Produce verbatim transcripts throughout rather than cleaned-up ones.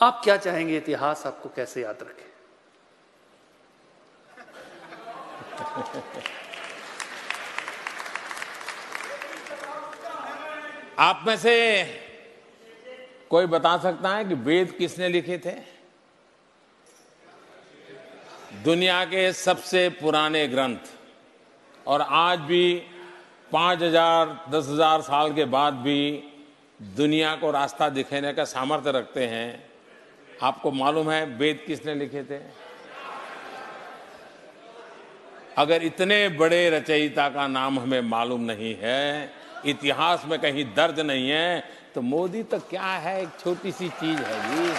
आप क्या चाहेंगे इतिहास आपको कैसे याद रखे? आप में से कोई बता सकता है कि वेद किसने लिखे थे? दुनिया के सबसे पुराने ग्रंथ, और आज भी पांच हजार दस हजार साल के बाद भी दुनिया को रास्ता दिखाने का सामर्थ्य रखते हैं। आपको मालूम है वेद किसने लिखे थे? अगर इतने बड़े रचयिता का नाम हमें मालूम नहीं है, इतिहास में कहीं दर्ज नहीं है, तो मोदी तो क्या है, एक छोटी सी चीज है जी।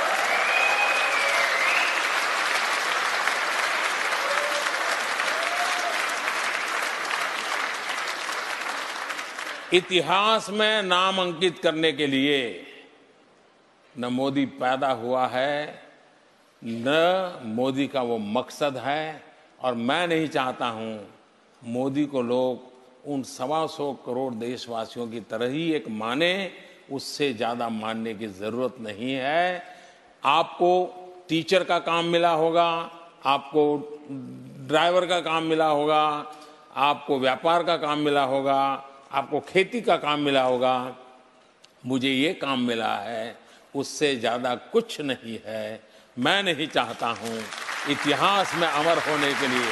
इतिहास में नाम अंकित करने के लिए न मोदी पैदा हुआ है, न मोदी का वो मकसद है, और मैं नहीं चाहता हूं मोदी को लोग उन सवा सौ करोड़ देशवासियों की तरह ही एक माने। उससे ज्यादा मानने की जरूरत नहीं है। आपको टीचर का काम मिला होगा, आपको ड्राइवर का काम मिला होगा, आपको व्यापार का काम मिला होगा, आपको खेती का काम मिला होगा, मुझे ये काम मिला है, उससे ज्यादा कुछ नहीं है। मैं नहीं चाहता हूं इतिहास में अमर होने के लिए,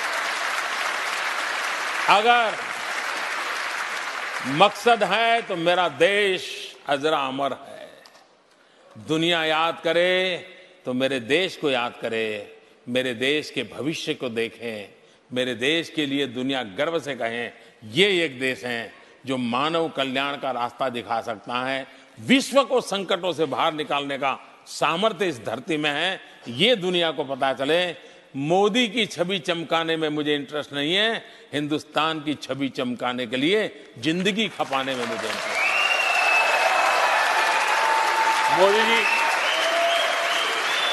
अगर मकसद है तो मेरा देश अजरा अमर है। दुनिया याद करे तो मेरे देश को याद करे, मेरे देश के भविष्य को देखें, मेरे देश के लिए दुनिया गर्व से कहें ये एक देश है जो मानव कल्याण का रास्ता दिखा सकता है। विश्व को संकटों से बाहर निकालने का सामर्थ्य इस धरती में है, ये दुनिया को पता चले। मोदी की छवि चमकाने में मुझे इंटरेस्ट नहीं है, हिंदुस्तान की छवि चमकाने के लिए जिंदगी खपाने में मुझे इंटरेस्ट है। मोदी जी